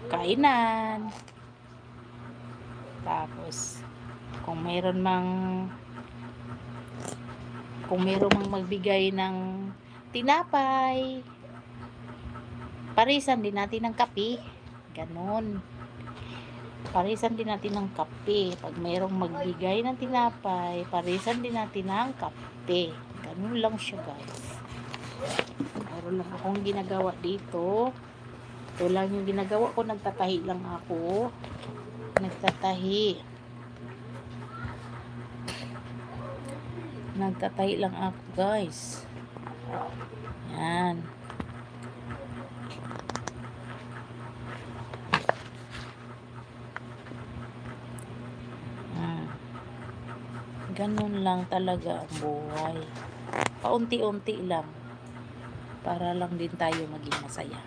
kainan. Tapos, kung mayroon mang magbigay ng tinapay, parisan din natin ng kape. Ganon. Parisan din natin ng kape. Pag mayroong magbigay ng tinapay, parisan din natin ng kape. Ganon lang siya, guys. Mayroon lang akong ginagawa dito. Ito lang yung ginagawa ko. Nagtatahi lang ako. Nagtatahi lang ako, guys. Yan. Ganun lang talaga ang buhay. Paunti-unti lang. Para lang din tayo maging masaya.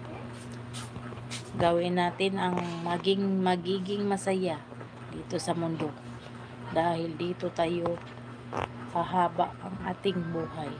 Gawin natin ang magiging masaya dito sa mundo. Dahil dito tayo hahaba ang ating buhay.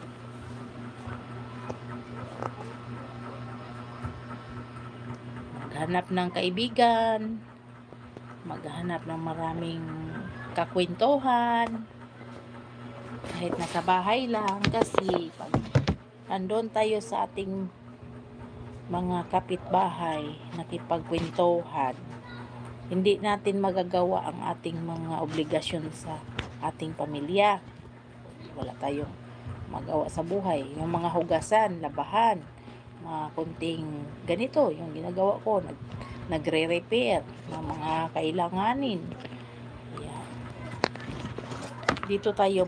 Maghanap ng kaibigan, maghanap ng maraming kakwentuhan, kahit nasa bahay lang, kasi pag andon tayo sa ating mga kapitbahay, nakipagkwentuhan, hindi natin magagawa ang ating mga obligasyon sa ating pamilya. Wala tayong magawa sa buhay. Yung mga hugasan, labahan, mga kunting ganito, yung ginagawa ko, nagre-repair ng mga kailanganin. Ayan. Dito tayo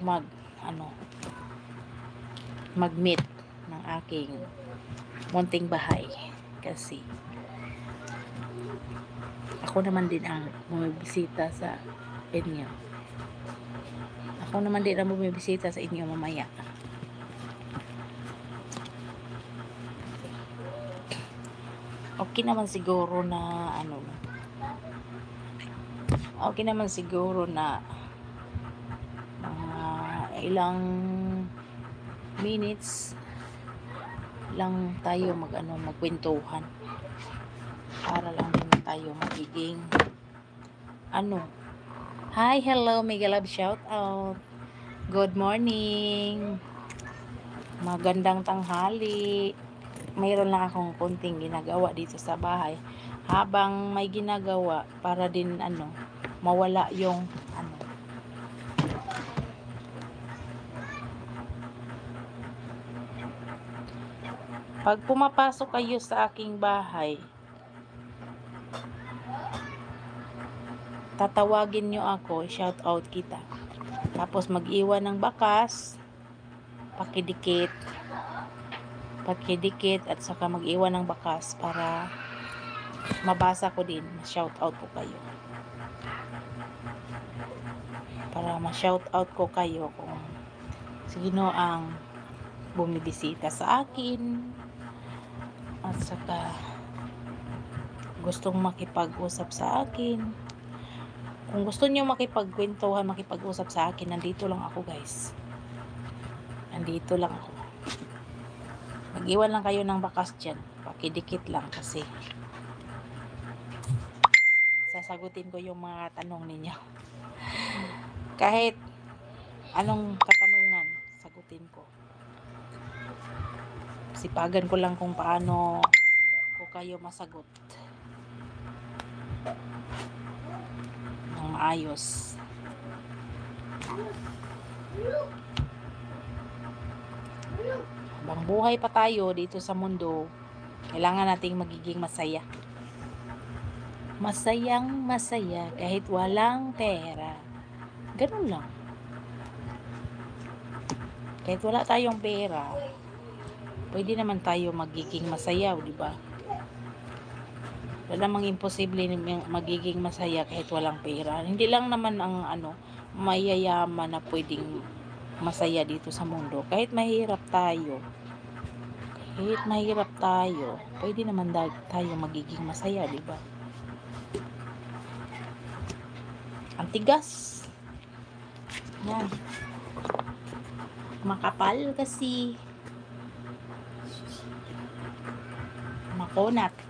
mag-meet ng aking munting bahay. Kasi ako naman din ang bumibisita sa inyo. Mamaya. Okay naman siguro na ilang minutes lang tayo magkwentuhan, para lang din tayo magiging hi, hello, mega love shout out, good morning, magandang tanghali. Mayroon lang akong konting ginagawa dito sa bahay. Habang may ginagawa, para din mawala yung pag pumapasok kayo sa aking bahay, tatawagin nyo ako, shout out kita. Tapos mag-iwan ng bakas, pakidikit at saka mag-iwan ng bakas para mabasa ko din, shout out ko kayo. Para ma-shout out ko kayo kung sino ang bumibisita sa akin at saka gustong makipag-usap sa akin. Kung gusto niyo makipagkwentuhan, makipag-usap sa akin, nandito lang ako, guys. Nandito lang ako. Mag-iwan lang kayo ng bakas dyan. Pakidikit lang kasi sasagutin ko yung mga tanong ninyo. Kahit anong katanungan, sagutin ko. Sipagan ko lang kung paano ko kayo masagot ng maayos. Habang buhay pa tayo dito sa mundo, kailangan nating magiging masaya. Masayang masaya kahit walang pera. Ganun lang. Kahit wala tayong pera, pwede naman tayo magiging masaya, di ba? Wala namang imposible magiging masaya kahit walang pera. Hindi lang naman ang mayayaman na pwedeng masaya dito sa mundo. Kahit mahirap tayo, pwede naman tayo magiging masaya, di ba? Ang tigas. Yan. Makapal kasi. Makunat.